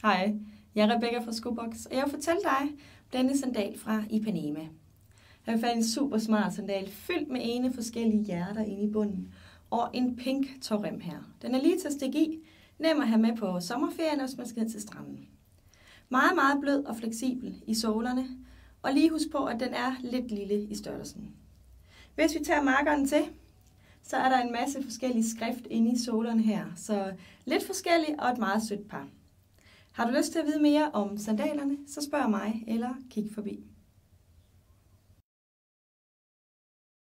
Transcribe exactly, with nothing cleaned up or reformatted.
Hej, jeg er Rebecca fra Skobox, og jeg vil fortælle dig om denne sandal fra Ipanema. Jeg har fået en super smart sandal fyldt med ene forskellige hjerter inde i bunden, og en pink tårrem her. Den er lige til at stikke i, nem at have med på sommerferien, hvis man skal til stranden. Meget, meget blød og fleksibel i sålerne, og lige husk på, at den er lidt lille i størrelsen. Hvis vi tager markeren til, så er der en masse forskellige skrift inde i sålerne her, så lidt forskellige og et meget sødt par. Har du lyst til at vide mere om sandalerne, så spørg mig eller kig forbi.